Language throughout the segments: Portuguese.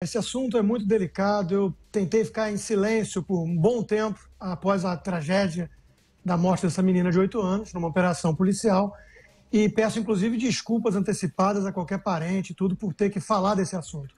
esse assunto é muito delicado. Eu tentei ficar em silêncio por um bom tempo após a tragédia da morte dessa menina de 8 anos, numa operação policial. E peço, inclusive, desculpas antecipadas a qualquer parente, tudo, por ter que falar desse assunto.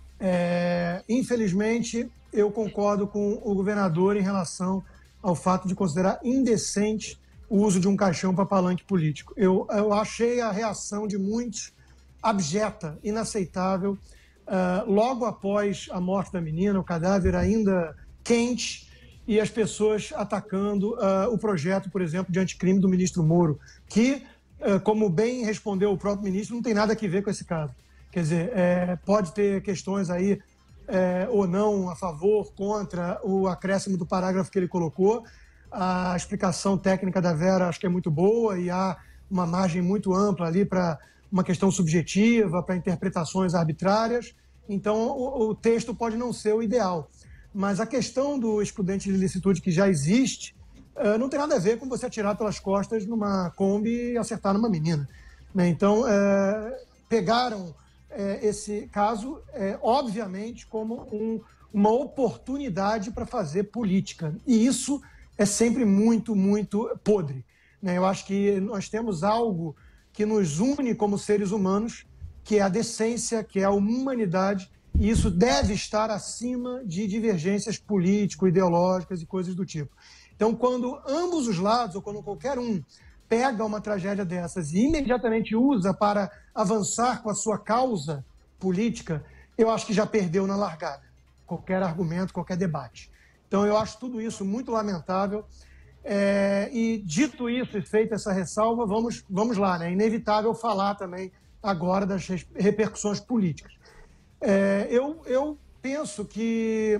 Infelizmente, eu concordo com o governador em relação ao fato de considerar indecente o uso de um caixão para palanque político. Eu achei a reação de muitos abjeta, inaceitável. Logo após a morte da menina, o cadáver ainda quente, e as pessoas atacando o projeto, por exemplo, de anticrime do ministro Moro, que, como bem respondeu o próprio ministro, não tem nada a ver com esse caso. Quer dizer, pode ter questões aí ou não a favor, contra o acréscimo do parágrafo que ele colocou. A explicação técnica da Vera acho que é muito boa e há uma margem muito ampla ali para uma questão subjetiva, para interpretações arbitrárias. Então, o texto pode não ser o ideal. Mas a questão do excludente de ilicitude que já existe não tem nada a ver com você atirar pelas costas numa Kombi e acertar numa menina, né? Então, pegaram esse caso, obviamente, como uma oportunidade para fazer política. E isso é sempre muito, muito podre, né? Eu acho que nós temos algo que nos une como seres humanos, que é a decência, que é a humanidade, e isso deve estar acima de divergências político-ideológicas e coisas do tipo. Então, quando ambos os lados, ou quando qualquer um pega uma tragédia dessas e imediatamente usa para avançar com a sua causa política, eu acho que já perdeu na largada qualquer argumento, qualquer debate. Então, eu acho tudo isso muito lamentável. E dito isso e feita essa ressalva, vamos lá, né? É inevitável falar também agora das repercussões políticas. Eu penso que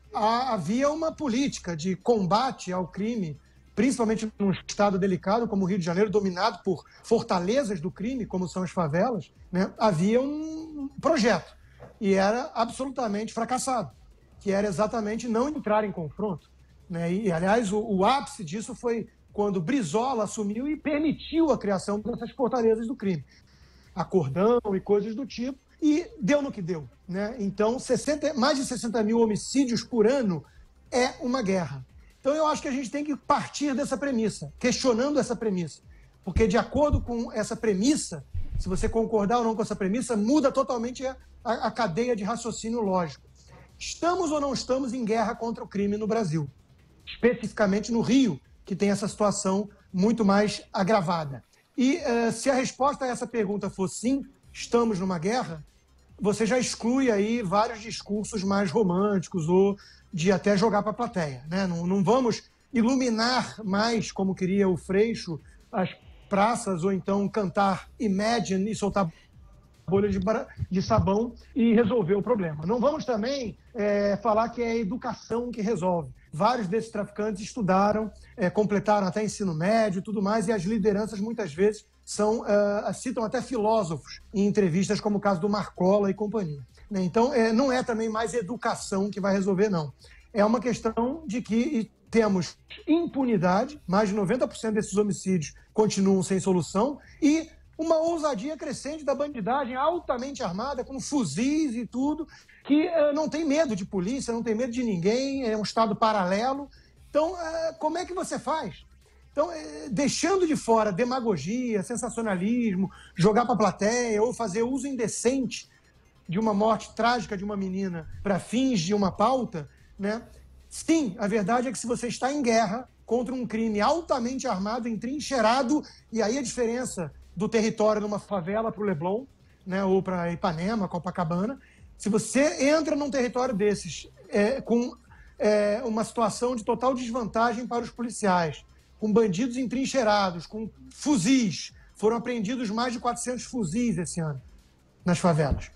havia uma política de combate ao crime, principalmente num estado delicado como o Rio de Janeiro, dominado por fortalezas do crime, como são as favelas, né? Havia um projeto e era absolutamente fracassado, que era exatamente não entrar em confronto, né? E aliás, o ápice disso foi quando Brizola assumiu e permitiu a criação dessas fortalezas do crime, acordão e coisas do tipo, e deu no que deu, né? Então, mais de 60 mil homicídios por ano é uma guerra. Então, eu acho que a gente tem que partir dessa premissa, questionando essa premissa, porque de acordo com essa premissa, se você concordar ou não com essa premissa, muda totalmente a cadeia de raciocínio lógico. Estamos ou não estamos em guerra contra o crime no Brasil? Especificamente no Rio, que tem essa situação muito mais agravada. E se a resposta a essa pergunta for sim, estamos numa guerra, você já exclui aí vários discursos mais românticos ou de até jogar para a plateia, né? Não vamos iluminar mais, como queria o Freixo, as praças ou então cantar Imagine e soltar bolha de sabão e resolver o problema. Não vamos também falar que é a educação que resolve. Vários desses traficantes estudaram, completaram até ensino médio e tudo mais, e as lideranças muitas vezes citam até filósofos em entrevistas, como o caso do Marcola e companhia. Então, não é também mais educação que vai resolver, não. É uma questão de que temos impunidade, mais de 90% desses homicídios continuam sem solução, e uma ousadia crescente da bandidagem altamente armada, com fuzis e tudo, que não tem medo de polícia, não tem medo de ninguém, é um estado paralelo. Então, como é que você faz? Então, deixando de fora demagogia, sensacionalismo, jogar para a plateia ou fazer uso indecente de uma morte trágica de uma menina para fins de uma pauta, né? Sim, a verdade é que se você está em guerra contra um crime altamente armado, entrincheirado, e aí a diferença do território numa favela para o Leblon, né, ou para Ipanema, Copacabana, se você entra num território desses com uma situação de total desvantagem para os policiais, com bandidos entrincheirados, com fuzis, foram apreendidos mais de 400 fuzis esse ano nas favelas.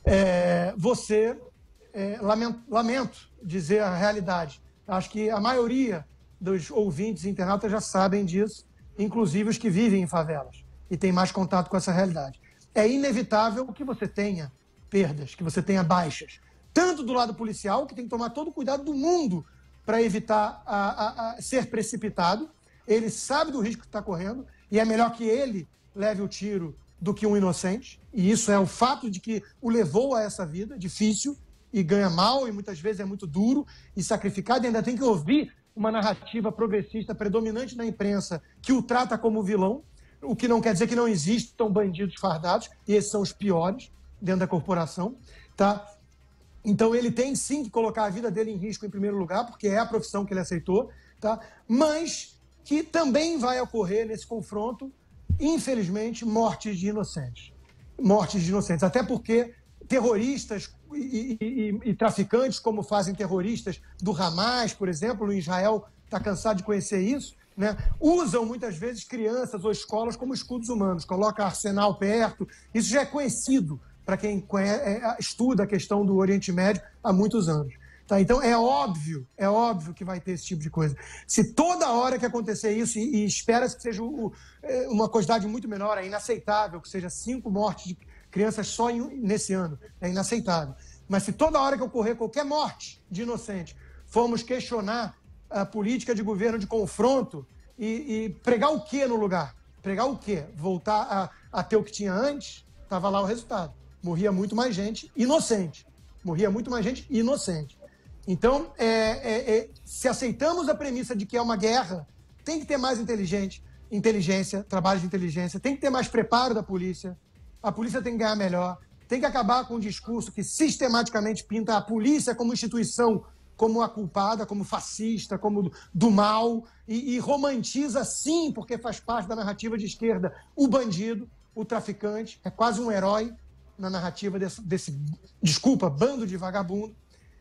Lamento dizer a realidade, acho que a maioria dos ouvintes e internautas já sabem disso, inclusive os que vivem em favelas e têm mais contato com essa realidade. É inevitável que você tenha perdas, que você tenha baixas, tanto do lado policial, que tem que tomar todo o cuidado do mundo para evitar ser precipitado. Ele sabe do risco que está correndo e é melhor que ele leve o tiro do que um inocente, e isso é o fato de que o levou a essa vida difícil, e ganha mal, e muitas vezes é muito duro e sacrificado, e ainda tem que ouvir uma narrativa progressista predominante na imprensa que o trata como vilão, o que não quer dizer que não existam bandidos fardados, e esses são os piores dentro da corporação, tá? Então ele tem sim que colocar a vida dele em risco em primeiro lugar, porque é a profissão que ele aceitou, tá? Mas que também vai ocorrer nesse confronto, infelizmente, mortes de inocentes. Mortes de inocentes, até porque terroristas e traficantes, como fazem terroristas do Hamas, por exemplo, o Israel está cansado de conhecer isso, né? Usam muitas vezes crianças ou escolas como escudos humanos, coloca arsenal perto, isso já é conhecido para quem estuda a questão do Oriente Médio há muitos anos. Tá? Então é óbvio que vai ter esse tipo de coisa. Se toda hora que acontecer isso, e espera-se que seja uma quantidade muito menor, é inaceitável que seja 5 mortes de crianças só nesse ano, é inaceitável. Mas se toda hora que ocorrer qualquer morte de inocente, formos questionar a política de governo de confronto e pregar o quê no lugar? Pregar o quê? Voltar a ter o que tinha antes? Estava lá o resultado. Morria muito mais gente inocente. Morria muito mais gente inocente. Então, se aceitamos a premissa de que é uma guerra, tem que ter mais inteligência, trabalho de inteligência, tem que ter mais preparo da polícia, a polícia tem que ganhar melhor, tem que acabar com um discurso que sistematicamente pinta a polícia como instituição, como a culpada, como fascista, como do mal, e romantiza, sim, porque faz parte da narrativa de esquerda, o bandido, o traficante, é quase um herói na narrativa desse bando de vagabundo.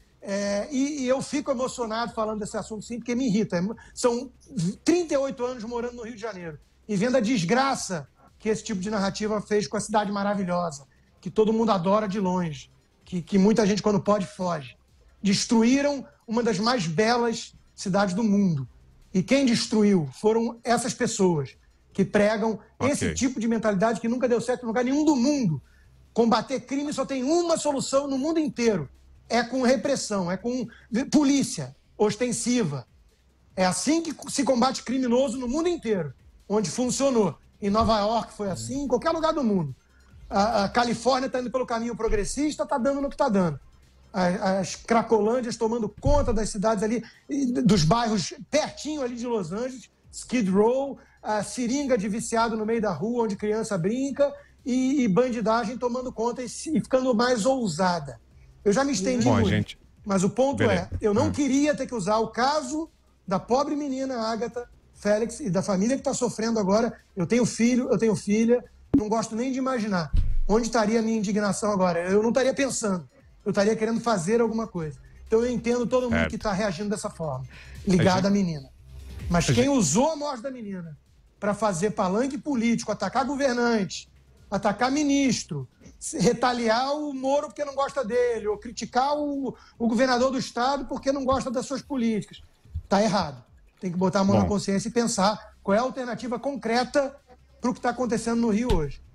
E eu fico emocionado falando desse assunto, sim, porque me irrita. São 38 anos morando no Rio de Janeiro e vendo a desgraça que esse tipo de narrativa fez com a cidade maravilhosa, que todo mundo adora de longe, que muita gente, quando pode, foge. Destruíram uma das mais belas cidades do mundo. E quem destruiu foram essas pessoas que pregam esse tipo de mentalidade que nunca deu certo em lugar nenhum do mundo. Combater crime só tem uma solução no mundo inteiro. É com repressão, é com polícia ostensiva. É assim que se combate criminoso no mundo inteiro, onde funcionou. Em Nova York foi assim, em qualquer lugar do mundo. A Califórnia está indo pelo caminho progressista, está dando no que está dando. As cracolândias tomando conta das cidades ali, dos bairros pertinho ali de Los Angeles, Skid Row, a seringa de viciado no meio da rua, onde criança brinca, e bandidagem tomando conta e ficando mais ousada. Eu já me estendi muito, mas o ponto eu não queria ter que usar o caso da pobre menina Agatha Félix e da família que está sofrendo agora. Eu tenho filho, eu tenho filha, não gosto nem de imaginar onde estaria a minha indignação agora. Eu não estaria pensando, eu estaria querendo fazer alguma coisa. Então eu entendo todo mundo que está reagindo dessa forma, ligado à menina. Mas quem usou a morte da menina para fazer palanque político, atacar governante, atacar ministro, retaliar o Moro porque não gosta dele, ou criticar o governador do estado porque não gosta das suas políticas, está errado. Tem que botar a mão na consciência e pensar qual é a alternativa concreta para o que está acontecendo no Rio hoje.